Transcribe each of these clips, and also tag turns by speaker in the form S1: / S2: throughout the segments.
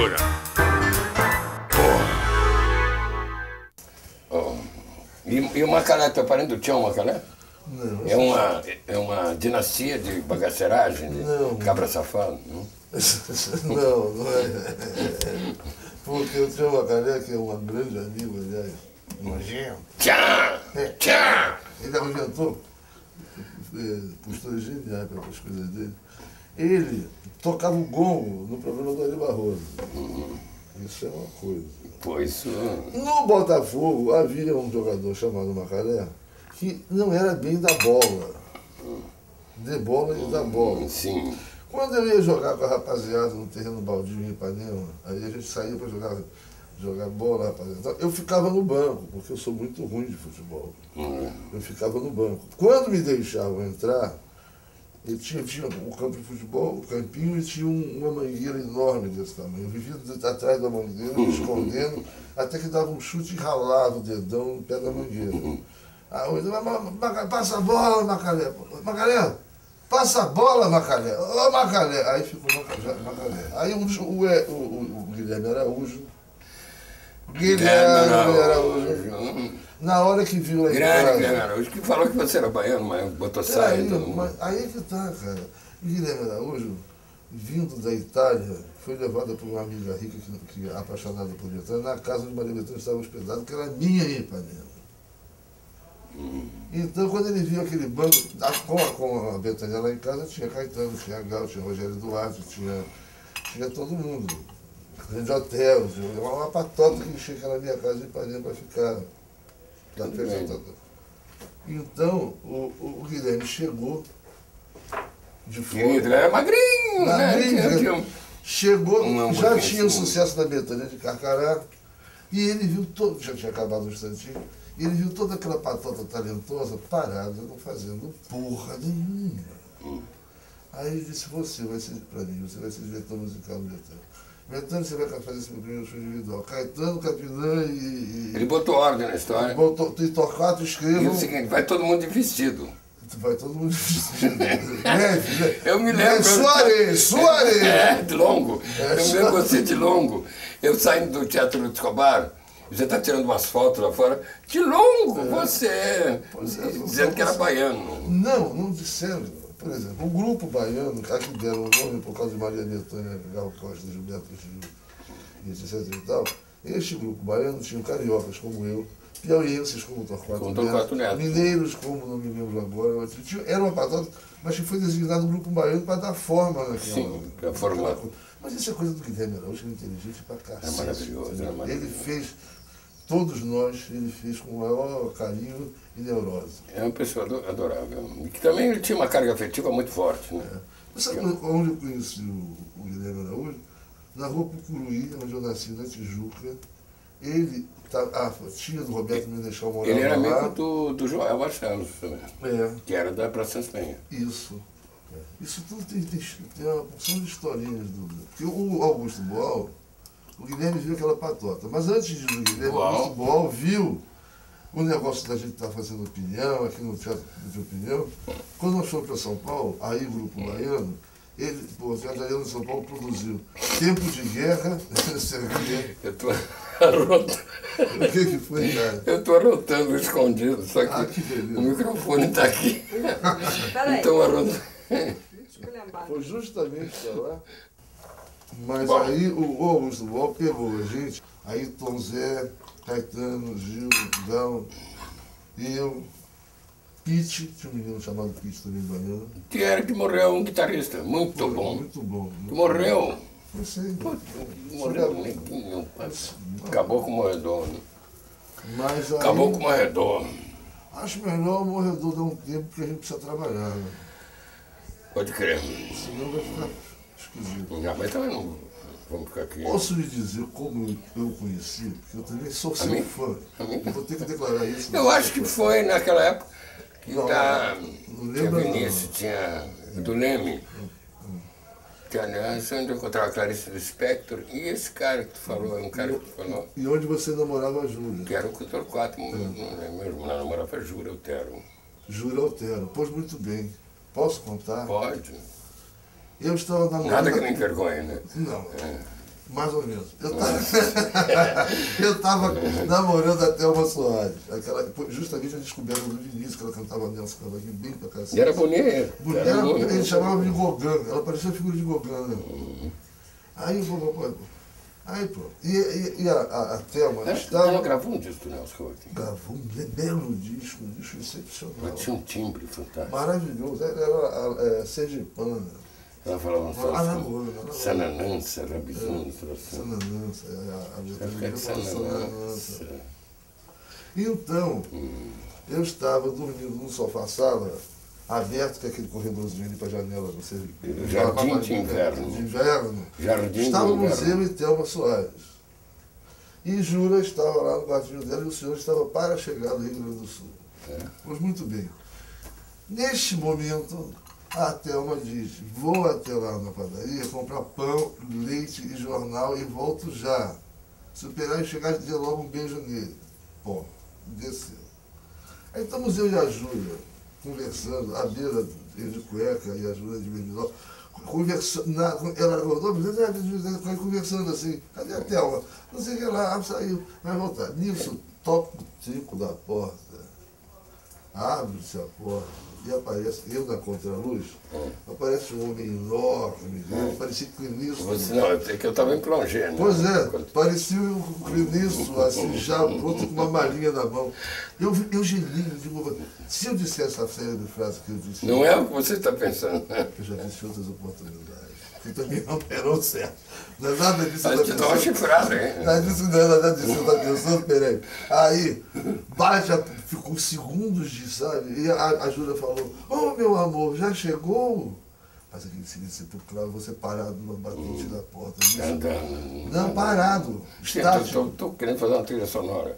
S1: Segura. Oh. E o Macalé, tá parente do Tião Macalé?
S2: Não.
S1: É uma dinastia de bagaceiragem, de
S2: não.
S1: cabra safado? Não?
S2: Não é. Porque o Tião Macalé, que é um grande amigo, aliás, nojento.
S1: Tchau! Tchau!
S2: Ele arrebentou posturas geniais para as coisas dele. Ele tocava o gongo no programa do Ari Barroso. Isso é uma coisa.
S1: Pois.
S2: No Botafogo havia um jogador chamado Macalé que não era bem da bola. De bola e da bola.
S1: Sim.
S2: Quando eu ia jogar com a rapaziada no terreno baldio em Ipanema, aí a gente saía para jogar bola, rapaziada. Então, eu ficava no banco, porque eu sou muito ruim de futebol. Eu ficava no banco. Quando me deixavam entrar, ele tinha o campo de futebol, o campinho, e tinha uma mangueira enorme desse tamanho. Eu vivia atrás da mangueira, me escondendo, até que dava um chute e ralava o dedão no pé da mangueira. Aí eu passa a bola, Macalé. Macalé, passa a bola, Macalé. Ô, Macalé. Aí ficou Macalé. Aí o Guilherme Araújo. Na hora que viu a
S1: entrada... Guilherme Araújo, que falou que você era baiano, mas botou saia e todo mundo.
S2: Aí que tá, cara. O Guilherme Araújo, vindo da Itália, foi levado por uma amiga rica que apaixonada por Betânia, na casa onde Maria Bethânia estava hospedada, que era minha em Ipanema. Então, quando ele viu aquele banco, com a Betânia lá em casa, tinha Caetano, tinha Gal, tinha Rogério Duarte, tinha todo mundo. De hotel, uma patota que chega na minha casa em Ipanema para ficar da festa. Então, o Guilherme chegou de fora.
S1: Ele era magrinho, né?
S2: Chegou, já tinha o sucesso da Betânia de Carcará, e ele viu todo, já tinha acabado um instantinho, e ele viu toda aquela patota talentosa parada, não fazendo porra nenhuma. Aí ele disse, você vai ser, para mim, você vai ser diretor musical do Betânia. Betânia, você vai fazer esse meu primeiro show individual. Caetano, Capinã e... Ele
S1: botou ordem na história.
S2: Botou, tu tocar, tu escreva.
S1: E o seguinte, vai todo mundo de vestido.
S2: Vai todo mundo de vestido.
S1: Eu me lembro...
S2: Suarez!
S1: De longo. Eu me lembro você de longo. Eu saindo do Teatro do Escobar, você está tirando umas fotos lá fora. De longo, você... Dizendo que era baiano.
S2: Não disseram. Por exemplo, o grupo baiano, que deram o nome por causa de Maria Bethânia, Gal Costa, Gilberto Gil, etc e tal, este grupo baiano tinha cariocas como eu, piauienses como Torquato Neto, mineiros como não me lembro agora, era uma patota, mas que foi designado um grupo baiano para dar forma naquela.
S1: Sim, para formar.
S2: Mas isso é coisa do Guilherme Araújo, que é inteligente pra cacete.
S1: É maravilhoso, é maravilhoso.
S2: Ele fez, todos nós, ele fez com o maior carinho e neurose.
S1: É uma pessoa adorável. E que também ele tinha uma carga afetiva muito forte, né?
S2: Você sabe onde eu conheci o Guilherme Araújo? Na rua Pucuruí, onde eu nasci, na Tijuca. Ele, a tia do Roberto Menechal morava lá.
S1: Ele era amigo do Joel Barcelos também, que era da Praça Penha.
S2: Isso. Isso tudo tem uma porção de historinhas. Porque o Augusto Boal, o Guilherme viu aquela patota. Mas antes do Guilherme, o Augusto Boal viu o negócio da gente estar fazendo opinião, aqui no Teatro de Opinião. Quando nós fomos para São Paulo, aí o Grupo Baiano, o Teatro Baiano de São Paulo produziu Tempo de Guerra.
S1: Eu estou arrotando.
S2: O que foi, cara?
S1: Eu estou arrotando escondido, só que, o microfone está aqui. Então arrotando.
S2: Foi justamente para lá. Mas aí o Augusto Boal pegou a gente, aí Tom Zé, Caetano, Gil, Gal, eu, Pete, tinha um menino chamado Pete também baiano.
S1: Que morreu, um guitarrista, muito bom.
S2: Muito bom.
S1: Que morreu.
S2: Não sei.
S1: Morreu neguinho, acabou com o morredor.
S2: Mas aí,
S1: acabou com o morredor.
S2: Acho melhor o morredor dar um tempo porque a gente precisa trabalhar, né?
S1: Pode crer.
S2: Senão vai ficar esquisito.
S1: Mas também não vamos ficar aqui.
S2: Posso lhe dizer como eu o conheci? Porque eu também sou seu fã. Eu vou ter que declarar isso.
S1: Eu acho que foi naquela época que tinha Vinícius, tinha do Leme. Tinha onde eu encontrava a Clarice Lispector e esse cara que tu falou, é um cara que tu falou.
S2: E onde você namorava a Júlia?
S1: Que era o Torquato, meu irmão namorava a Júlia Otero.
S2: Júlia Otero, pois muito bem. Posso contar?
S1: Pode.
S2: Eu estava namorando...
S1: Nada que nem vergonha, né?
S2: Não. Mais ou menos. Eu tava namorando a Thelma Soares. Justamente a descoberta do Vinícius, que ela cantava Nelson Cavaquinho bem pra cacete.
S1: E era bonita.
S2: Ele chamava de Gogã. Ela parecia a figura de Gogã. Né? Aí, pô. E a Thelma
S1: Ela gravou um disco do Nelson Cavaquinho.
S2: Gravou um belo disco, um disco excepcional.
S1: Ela tinha um timbre fantástico.
S2: Maravilhoso. Era sergipana.
S1: Ela falava um
S2: só
S1: Sananança, Rabizum,
S2: Sananança, a
S1: Sananança.
S2: Então, eu estava dormindo num sofá-sala, aberto, que é aquele corredorzinho ali para a janela, você
S1: Jardim de Inverno.
S2: De inverno.
S1: Jardim
S2: Estávamos eu e Thelma Soares. E Jura estava lá no quartinho dela e o senhor estava para chegar do Rio Grande do Sul. Pois muito bem. Neste momento, a Thelma diz, vou até lá na padaria comprar pão, leite e jornal e volto já. Se esperar e chegar, dizer logo um beijo nele. Bom, desceu. Aí estamos eu e a Júlia conversando, à beira de cueca e a Júlia de bermudão, conversando, ela acordou, conversando assim, cadê a Thelma? Não sei o que lá, saiu, vai voltar. Nisso, toca o tico da porta, abre-se a porta. E aparece, eu na contraluz, aparece um homem enorme, parecia Clinisto.
S1: Não, é que eu estava em plongé, né?
S2: Pois é, parecia o Clinisto, assim, já pronto com uma malinha na mão. Eu geli, digo, se eu dissesse a célebre frase que eu disse...
S1: Não é o que você está pensando.
S2: Eu já disse outras oportunidades, que também não deram certo. Não é nada disso.
S1: Mas te dá uma chifrada, hein?
S2: Não é nada disso, eu estou pensando, peraí. Aí, já ficou segundos de, sabe? E a Júlia falou, oh, meu amor, já chegou? Mas aquele silêncio sepulcral, você parado numa batente da porta. Não, parado.
S1: Estou querendo fazer uma trilha sonora.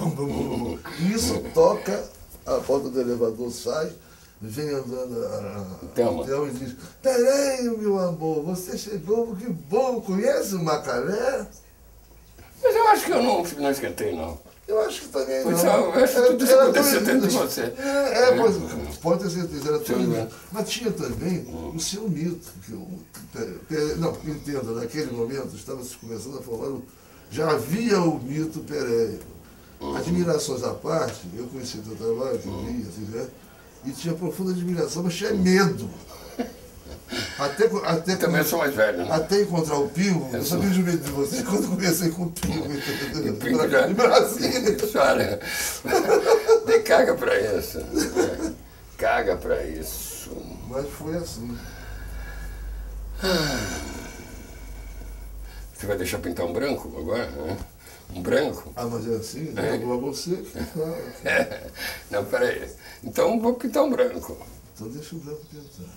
S2: Isso toca, a porta do elevador sai, vem andando a Thelma e diz, peraí, meu amor, você chegou, que bom, conhece o Macalé?
S1: Mas eu acho que eu não esquentei, não.
S2: Eu acho que também
S1: pois
S2: não.
S1: Eu acho que tudo isso aconteceu dentro de você.
S2: Pode ter certeza, era tudo isso. Mas tinha também o seu mito. Não, entenda, naquele momento estava se começando a falar, já havia o mito Pereira. Admirações à parte, eu conheci o teu trabalho, que eu via, assim, né? E tinha profunda admiração, mas tinha medo.
S1: Também eu sou mais velho, né?
S2: Até encontrar o Pingo, eu sabia de medo de você quando comecei com o Pingo.
S1: O Pingo já...
S2: De Brasília.
S1: Olha, caga pra isso. Caga pra isso.
S2: Mas foi assim.
S1: Você vai deixar pintar um branco agora? Né? Um branco?
S2: Ah, mas é assim? É você que fala.
S1: Não, peraí. Então vou pintar um branco.
S2: Então deixa o branco pintar.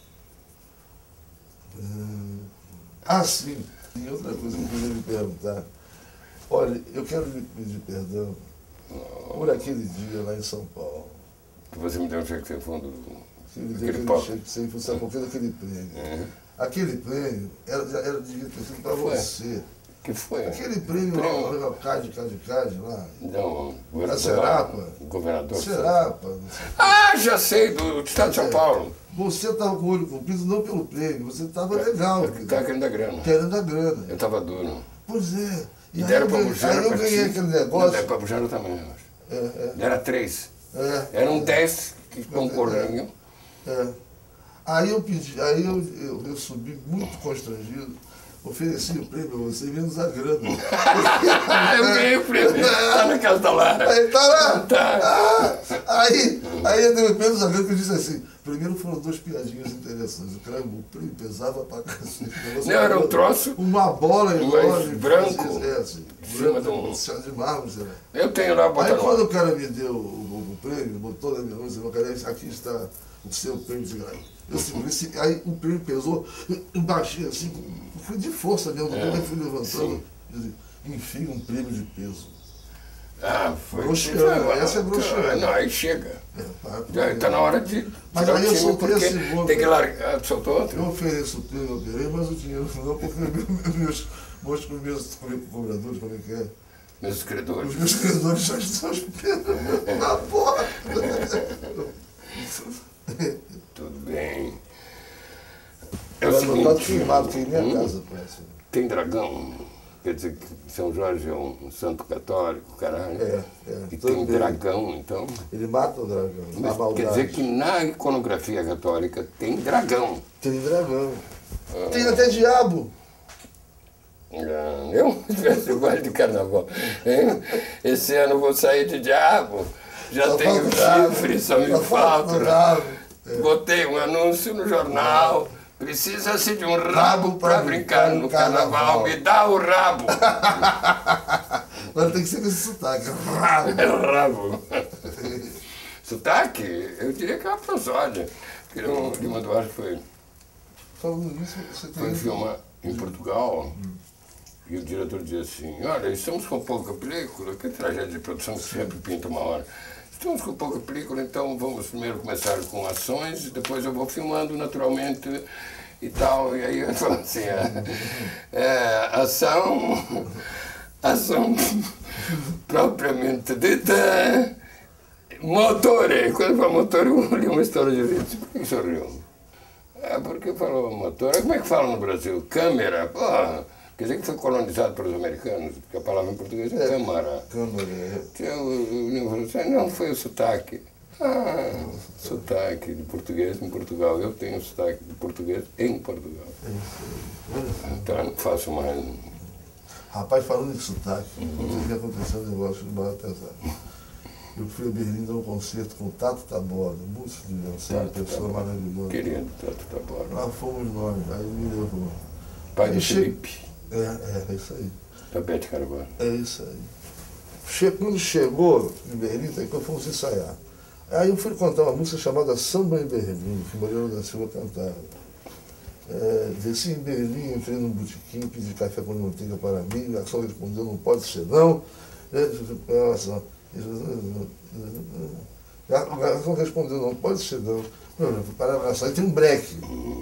S2: Ah, sim. E outra coisa que eu queria me perguntar. Olha, eu quero lhe pedir perdão por aquele dia lá em São Paulo.
S1: Que você me deu um cheque sem fundo.
S2: Aquele cheque sem fundo, sabe por que daquele prêmio? Aquele prêmio devia ter sido para você.
S1: Que foi?
S2: Aquele prêmio lá, CAD lá.
S1: Não,
S2: a Serapa.
S1: Governador.
S2: Serapa.
S1: Ah, já sei, do Estado de São Paulo.
S2: Você estava com o olho comprido não pelo prêmio, você estava legal.
S1: Estava querendo a grana.
S2: Querendo a grana.
S1: Eu estava duro.
S2: Pois é.
S1: E deram para Bujara.
S2: Aí eu ganhei aquele negócio.
S1: Deram para Bujara também, eu acho. Era 3. Eram 10 que concorriam.
S2: Aí eu pedi, eu subi muito constrangido. Ofereci o prêmio a você, menos a grana.
S1: Eu ganhei o prêmio. Está na casa da Lara.
S2: Aí, tá lá?
S1: Tá.
S2: Aí eu dei menos a grana, que eu disse assim, primeiro foram 2 piadinhas interessantes. O prêmio pesava pra cacete.
S1: Não, era um troço.
S2: Uma bola enorme.
S1: Branco.
S2: Assim, branco, de mármore, sei lá.
S1: Eu tenho lá a bota.
S2: Aí quando o cara me deu o prêmio, botou na minha mão e disse, cara, aqui está o seu prêmio de grana. Eu segurei, aí o prêmio pesou, eu baixei assim, foi de força mesmo, eu fui levantando, enfim, um prêmio de peso.
S1: Ah, foi.
S2: Broxeando, essa é broxeando.
S1: Não, aí chega. Já está na hora de.
S2: Mas aí eu soltei esse outro.
S1: Tem que largar. Soltou outro?
S2: Eu ofereço o prêmio, eu operei, mas o dinheiro não, porque meus cobradores, como é que é?
S1: Meus credores.
S2: Os meus credores já estão esperando na porta.
S1: Tudo bem.
S2: É o seguinte, tá queimado, tem nem a casa, parece.
S1: Tem dragão? Quer dizer que São Jorge é um santo católico, caralho. E tem um
S2: também.
S1: dragão, então.
S2: Ele mata o dragão.
S1: Mas
S2: a maldade.
S1: quer dizer que na iconografia católica tem dragão.
S2: Tem dragão. Tem até diabo.
S1: Eu gosto de carnaval. Hein? Esse ano eu vou sair de diabo. Já
S2: Só
S1: tenho
S2: falta
S1: chifre, só me
S2: Só falta
S1: falta.
S2: rabo.
S1: Botei um anúncio no jornal. Precisa-se de um rabo para brincar no carnaval. Me dá o rabo.
S2: Agora tem que ser com esse sotaque. Rabo.
S1: É o rabo. Sotaque? Eu diria que é uma prosódia. Porque o Lima Duarte foi
S2: Falando nisso, você tem...
S1: filmar em Portugal. E o diretor dizia assim, olha, estamos com pouca película, que tragédia de produção que sempre pinta uma hora. Estamos com pouca película, então vamos primeiro começar com ações e depois eu vou filmando naturalmente e tal. E aí eu falo assim, ação propriamente dita, motore. Quando fala motor, eu li uma história de vida. Por que sorriu? Porque falou motor. Como é que fala no Brasil? Câmera. Porra. Quer dizer que foi colonizado pelos americanos, porque a palavra em português é câmara.
S2: Câmara.
S1: O Lima falou assim, não, foi o sotaque. Sotaque de português em Portugal. Eu tenho sotaque de português em Portugal. Então eu não faço mais.
S2: Rapaz, falando em sotaque, ontem aconteceu um negócio de bala pesada. Eu fui a Berlim dar um concerto com o Tato Taborda, músico de dançar, pessoa maravilhosa.
S1: Querido Tato Taborda.
S2: Lá fomos nós, aí me levou.
S1: Pai do Felipe.
S2: É isso aí.
S1: Da Bete Carvalho.
S2: É isso aí. Quando chegou em Berlim, aí que fomos ensaiar. Aí eu fui contar uma música chamada Samba em Berlim, que Moreira da Silva cantava. Desci em Berlim, entrei num botequim, pedi café com manteiga para mim, o garçom respondeu, não pode ser não. O garçom respondeu, não pode ser não. Não, para abraçar, e tem um breque.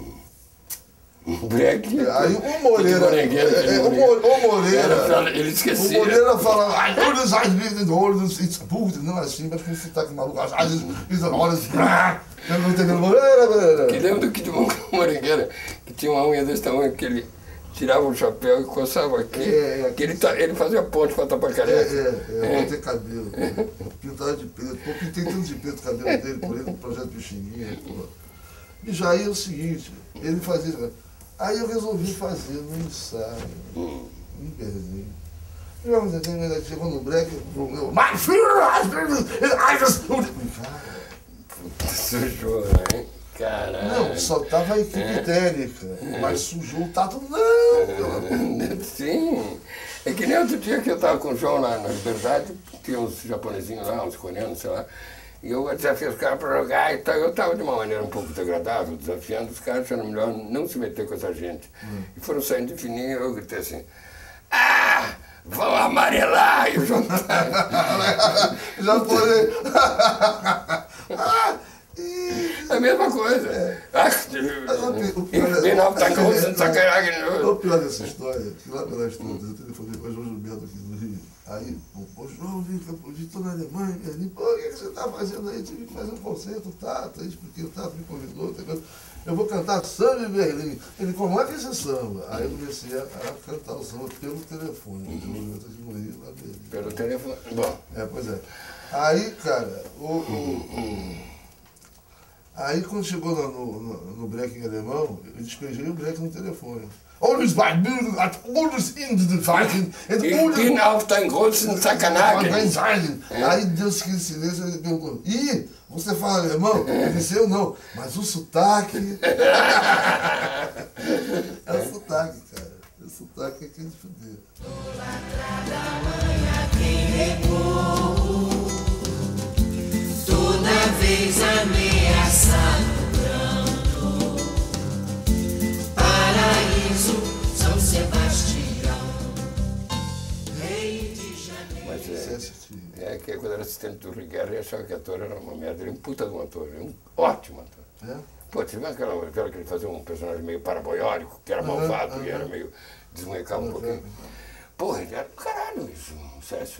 S1: Breque?
S2: Aí o Moreira. O Moreira.
S1: Ele esquecia.
S2: O Moreira fala, não assim, mas com um sotaque maluco.
S1: Que lembra que tinha uma morengueira que tinha uma unha desse tamanho que ele tirava o chapéu e coçava aqui. Que ele fazia ponte para tapar careca.
S2: Pra ter cabelo. Pintava de preto. Pô, pintei tanto de preto o cabelo dele, por ele, no projeto Pixinguinha. E já aí é o seguinte, ele fazia. Aí eu resolvi fazer no ensaio, em Berlim. Chegou no break, my
S1: sujou, hein? Caralho.
S2: Não, só tava a equipe técnica, mas sujou o Tato, não.
S1: Sim. É que nem outro dia que eu tava com o João lá na Liberdade, tinha uns japonesinhos lá, uns coreanos, sei lá. E eu desafiei os caras para jogar e tal. Eu estava de uma maneira um pouco desagradável, desafiando os caras, achando melhor não se meter com essa gente. E foram saindo de fininho e eu gritei assim, vão amarelar! E o João
S2: Japonês.
S1: a mesma coisa.
S2: O pior dessa história, que lá pelas tantas, eu telefonei para João Gilberto aqui no Rio. Aí, João, estou na Alemanha, Berlim, pô, o que você está fazendo aí? Tive que fazer um concerto, Tato, aí expliquei, o Tato me convidou, entendeu? Eu vou cantar samba em Berlim. Ele, como é que é esse samba? Aí eu comecei a cantar o samba pelo telefone,
S1: Pelo telefone? Bom.
S2: Pois é. Aí, cara, aí quando chegou no break em alemão, eu despejei o break no telefone. Alles bei Bürger hat alles in den Zeichen.
S1: Ich bin auf dein großen Sacanagem.
S2: Aí Deus que silêncio, ele perguntou, você fala alemão? Eu disse, eu não, mas o sotaque... É o sotaque, cara. O sotaque é que é de fuder.
S3: Toda vez ameaçado. Paraíso, São Sebastião, Rio de Janeiro.
S1: É que quando era assistente do Rigueira, eu achava que o ator era uma merda. Ele é um puta de um ator, um ótimo ator. Pô, você viu aquela que ele fazia um personagem meio paraboiólico, que era malvado e era meio desmoecava um pouquinho. Porra, ele era do caralho isso, um sucesso.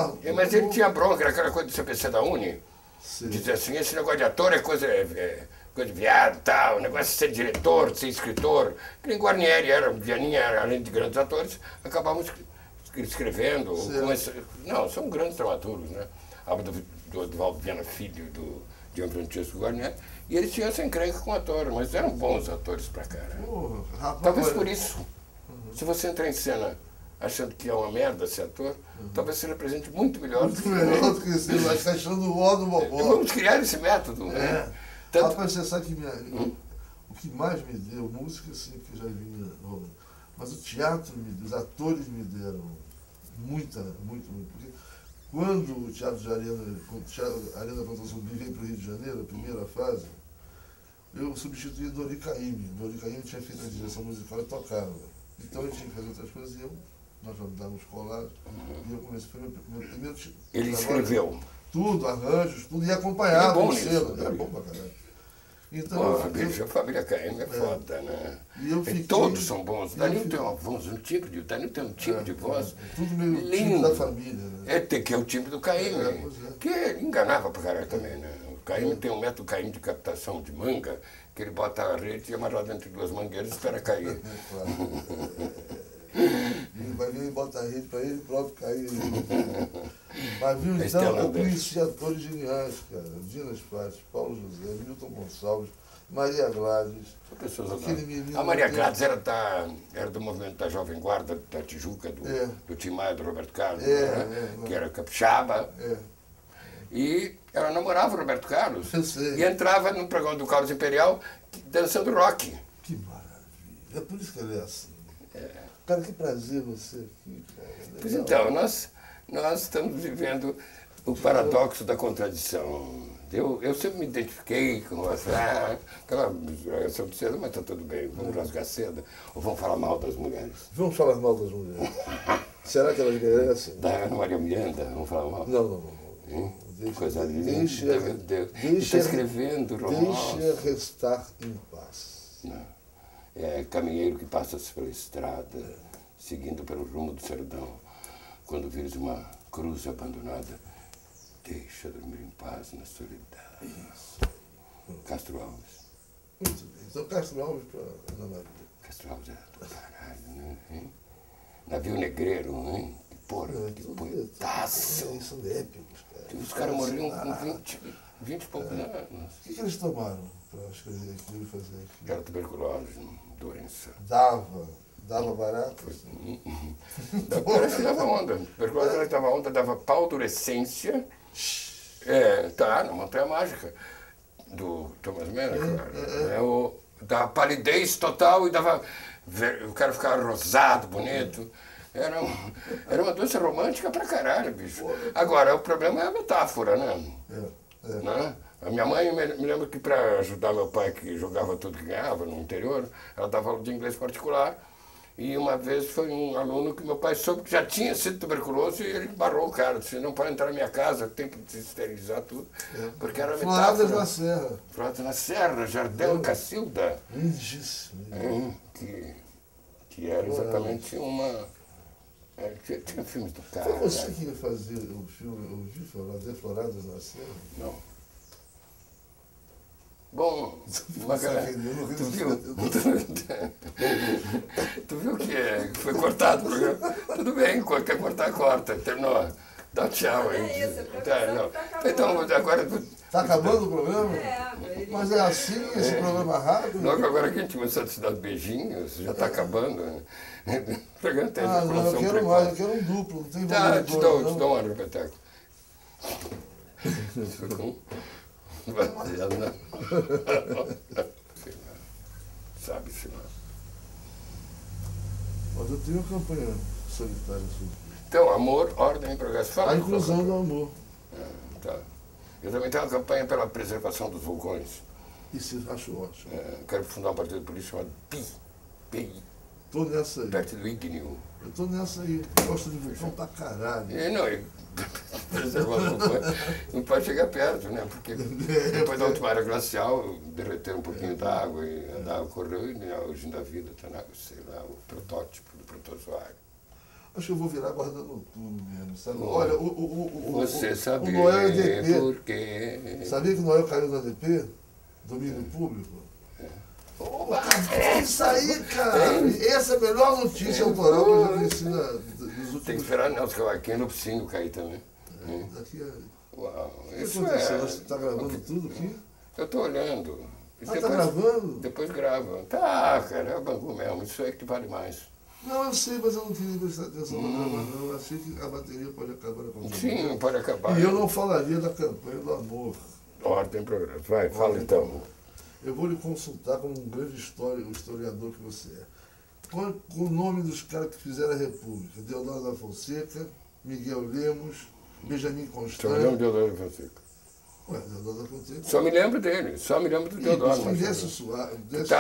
S1: Mas ele tinha bronca, era aquela coisa do CPC da Uni. Dizer assim, esse negócio de ator é coisa coisa de viado e tal, o negócio de ser diretor, de ser escritor. Que nem Guarnieri era, Vianinha era, além de grandes atores, acabavam escrevendo. Não, são grandes dramaturgos, né? A obra do Valdo Viana Filho, do Gianfrancesco Guarnieri. E eles tinham essa encrenca com atores, mas eram bons atores pra caralho. Talvez por isso. Se você entrar em cena achando que é uma merda ser ator, talvez você represente muito melhor.
S2: Muito melhor do que você vai ficar achando o ó do bobó.
S1: Vamos criar esse método, né? Tanto...
S2: Rapaz, você sabe que o que mais me deu, música sim, que já vinha rolando, mas o teatro, os atores me deram muito. Porque quando o Teatro de Arena Contra Zumbi veio para o Rio de Janeiro, a primeira fase, eu substituí Dori Caymmi. Dori Caymmi tinha feito a direção musical e tocava. Então eu tinha que fazer outras coisas e nós vamos dar uns colares. E eu comecei, foi meu primeiro...
S1: Ele escreveu?
S2: Tudo, arranjos, tudo, e acompanhava
S1: o
S2: selo. Era bom pra caralho.
S1: Então, a família Caymmi é foda, né?
S2: E
S1: todos são bons. O Danilo tem uma voz, um tipo de voz.
S2: Tudo meio
S1: lindo.
S2: Time da família, né?
S1: Que é o time do Caymmi, que enganava pra caralho também, né? O Caymmi tem um método Caymmi de captação de manga, que ele bota a rede e amarrado entre duas mangueiras e espera cair.
S2: Ele vai vir e bota a rede para ele próprio cair. Mas viu, então, eu conheci atores geniais, cara. Dina Spatz, Paulo José, Milton Gonçalves, Maria Gladys.
S1: A Maria Gladys era do movimento da Jovem Guarda da Tijuca, do Tim Maia, do Roberto Carlos, que era capixaba. E ela namorava o Roberto Carlos e entrava no programa do Carlos Imperial dançando rock.
S2: Que maravilha. É por isso que ele é assim. Cara, que prazer você aqui, cara.
S1: Pois então, nós estamos vivendo o paradoxo da contradição. Eu sempre me identifiquei com aquela reação de cedo, mas está tudo bem, vamos rasgar seda ou vamos falar mal das mulheres?
S2: Vamos falar mal das mulheres. Será que elas merecem?
S1: Da Ana Maria Miranda, vamos falar mal?
S2: Não.
S1: Coisa linda, meu Deus. Está escrevendo romance.
S2: Deixa restar em paz.
S1: Não. É caminheiro que passa-se pela estrada, seguindo pelo rumo do sertão. Quando vires uma cruz abandonada, deixa dormir em paz na solidão. Isso. Castro Alves.
S2: Muito bem. Então Castro Alves para Ana Maria.
S1: Castro Alves é do caralho, né? Hein? Navio Negreiro, hein? Que porra, que poetaço.
S2: São épicos, cara.
S1: Os caras morriam com 20 e poucos anos.
S2: O que eles tomaram para escrever aquilo e fazer aquilo?
S1: Era tuberculose, doença.
S2: Dava barato?
S1: Parece que dava onda. Tuberculose dava onda, dava paldurecência. Na Montanha Mágica, do Thomas Mann, dava palidez total e dava... O cara ficava rosado, bonito. Era uma doença romântica pra caralho, bicho. Agora, o problema é a metáfora, né? Né? A minha mãe, me lembro que para ajudar meu pai, que jogava tudo que ganhava no interior, ela dava aula de inglês particular. E uma vez foi um aluno que meu pai soube que já tinha sido tuberculoso e ele barrou o cara. Disse, não pode entrar na minha casa, tem que esterilizar tudo. Porque era metáfora.
S2: Floradas na Serra.
S1: Floradas na Serra, Jardel Cacilda.
S2: Lindíssimo.
S1: Que era exatamente uma... Tinha filmes do cara.
S2: Foi você que ia fazer o filme, fazer Floradas na Serra?
S1: Não. Bom, tu viu que foi cortado o programa? Tudo bem, quer cortar, corta. Terminou. Dá tchau aí. Então, agora...
S2: Está acabando o programa? Mas é assim, esse programa rápido?
S1: Logo agora que a gente começou a te dar beijinhos, já está acabando. Né?
S2: Não, eu quero mais, eu quero um duplo. Não tem
S1: te dou um repeteco. Baseado na... Sabe-se lá.
S2: Mas eu tenho uma campanha solitária sobre.
S1: Então, amor, ordem e progresso.
S2: A inclusão do amor.
S1: Tá. Eu também tenho uma campanha pela preservação dos vulcões.
S2: Isso eu acho ótimo.
S1: Quero fundar um partido político chamado PI.
S2: Tô nessa aí.
S1: Partido Ígneo.
S2: Eu tô nessa aí. Gosto de vulcão pra caralho.
S1: Preservar os vulcões não pode chegar perto, né? Porque depois da última era glacial, derreter um pouquinho d'água e a água correu e hoje da vida está na água, sei lá, o protótipo do protozoário.
S2: Acho que eu vou virar guardando tudo mesmo, sabe? Olha,
S1: você sabia
S2: o Noel é DP.
S1: por quê?
S2: Sabia que o Noel caiu na DP? Domínio público. Isso aí, cara! Essa é a melhor notícia autoral que eu já conheci nos últimos...
S1: Tem que esperar Nelson Cavaquinho no Psyngo cair também.
S2: Daqui a...
S1: Uau,
S2: O que
S1: isso
S2: aconteceu? Você está gravando tudo aqui?
S1: Eu tô olhando. E
S2: Tá gravando?
S1: Depois grava. Tá, cara, é o Bangu mesmo. Isso aí que vale mais.
S2: Não, eu sei, mas eu não queria prestar atenção na gravação. Eu achei que a bateria pode acabar na conversa.
S1: Sim, pode acabar.
S2: E eu não falaria da campanha do amor.
S1: Ordem progresso. Vai, fala então.
S2: Eu vou lhe consultar como um grande historiador que você é. Qual o nome dos caras que fizeram a República? Deodoro da Fonseca, Miguel Lemos, Benjamin
S1: Só me lembro
S2: Constant.
S1: do Deodoro da Fonseca.
S2: Ué, Deodoro da Fonseca.
S1: Só me lembro dele, só me lembro do Deodoro.
S2: E Décio Soares.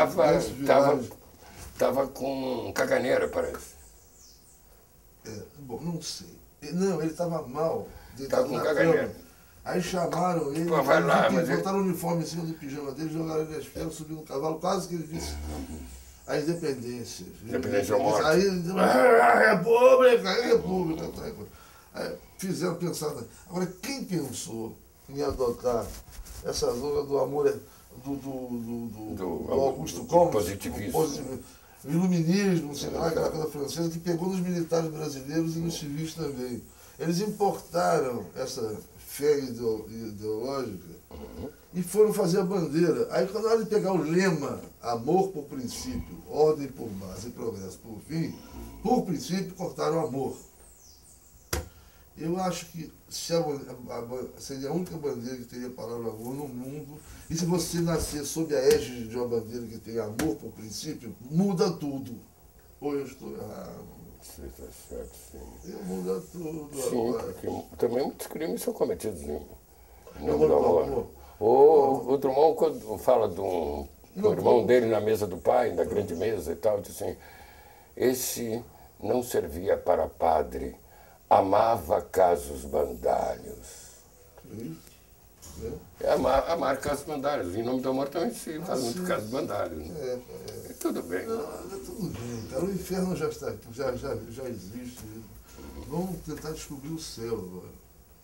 S1: Tava com caganeira, parece.
S2: Bom, não sei. Não, ele estava mal.
S1: Tava com
S2: na
S1: caganeira.
S2: cama. Aí chamaram ele,
S1: Pô, vai lá, mas
S2: botaram o uniforme em cima do pijama dele, jogaram ele nas pernas, subiu no cavalo, quase que ele disse a independência.
S1: Independência ou morte.
S2: Aí ele disse, República. Aí fizeram pensar. Agora, quem pensou em adotar essa zona do amor, do Augusto Comte,
S1: positivismo.
S2: o iluminismo, não sei lá, aquela coisa francesa que pegou nos militares brasileiros e nos civis também. Eles importaram essa fé ideológica e foram fazer a bandeira. Aí, quando na hora de pegar o lema, amor por princípio, ordem por base e progresso por fim, por princípio cortaram o amor. Eu acho que seria a única bandeira que teria a palavra amor no mundo. E se você nascer sob a égide de uma bandeira que tem amor por princípio, muda tudo. Ou eu estou errado?
S1: Você está certo, sim.
S2: Muda tudo.
S1: Sim, porque também muitos crimes são cometidos em nome
S2: Amor
S1: do
S2: do
S1: amor.
S2: amor.
S1: O Drummond, quando fala do irmão dele na mesa do pai, na grande mesa e tal, diz assim, esse não servia para padre, amava casos bandálios. Amar casos bandálios. Em nome do amor também se faz muito casos bandálios. Né? Tudo bem.
S2: Não, tudo bem, cara. O inferno já está aqui, já existe. Vamos tentar descobrir o céu agora.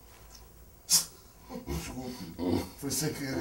S2: Desculpe, foi sem querer.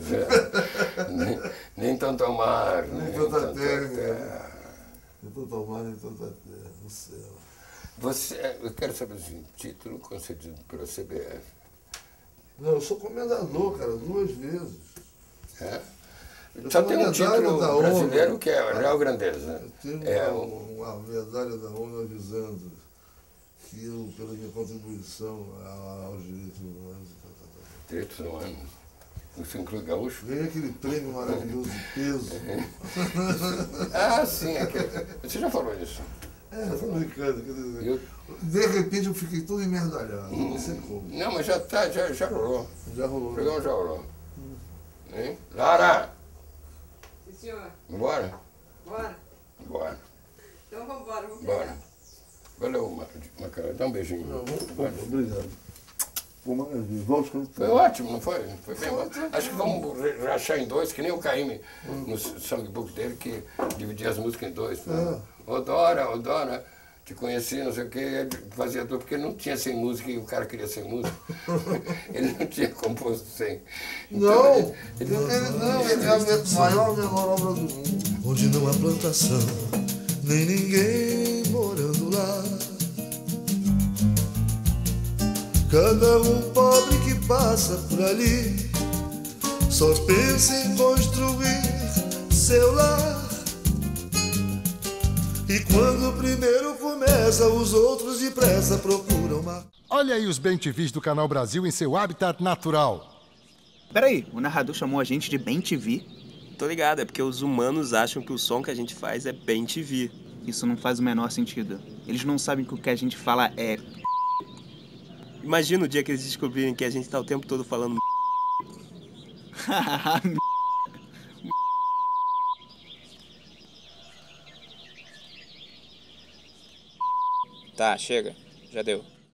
S1: Nem tanto ao mar,
S2: nem tanta terra. Nem tanto ao mar, nem tanta terra. O céu.
S1: Eu quero saber o título concedido pela CBF.
S2: Não, eu sou comendador, cara, 2 vezes.
S1: É? Só tem um título brasileiro que é a Real Grandeza.
S2: Eu tenho uma medalha da ONU avisando que eu, pela minha contribuição aos direitos humanos.
S1: Direitos humanos? Isso inclui gaúcho?
S2: Ganhei aquele prêmio maravilhoso de peso.
S1: Ah, sim. Você já falou isso.
S2: Tô brincando. De repente eu fiquei todo emerdalhado, não sei como.
S1: Não, mas já rolou.
S2: Já rolou.
S1: O programa já rolou. Hein? Lara!
S4: Sim, senhor.
S1: Bora?
S4: Bora.
S1: Bora.
S4: Então vambora, vamos
S1: Bora.
S4: pegar.
S1: Valeu, Macarena. Dá um beijinho.
S2: Obrigado. Bom, maravilha. Volte quando
S1: Foi ótimo, não foi? Foi bem bom. Acho que vamos rachar em 2, que nem o Caíme no songbook dele, que dividia as músicas em 2. Ô Dora, te conheci, não sei o que, ele fazia tudo, porque ele não tinha sem música e o cara queria sem música. Ele não tinha composto sem.
S2: Então, ele é a maior obra do mundo.
S5: Onde não há plantação, nem ninguém morando lá. Cada um pobre que passa por ali só pensa em construir seu lar. E quando o primeiro começa, os outros depressa procuram mais.
S6: Olha aí os bem-TVs do Canal Brasil em seu habitat natural.
S7: Peraí, o narrador chamou a gente de bem-TV?
S8: Tô ligado, é porque os humanos acham que o som que a gente faz é bem-TV.
S7: Isso não faz o menor sentido. Eles não sabem que o que a gente fala é...
S8: Imagina o dia que eles descobrirem que a gente tá o tempo todo falando Tá, chega. Já deu.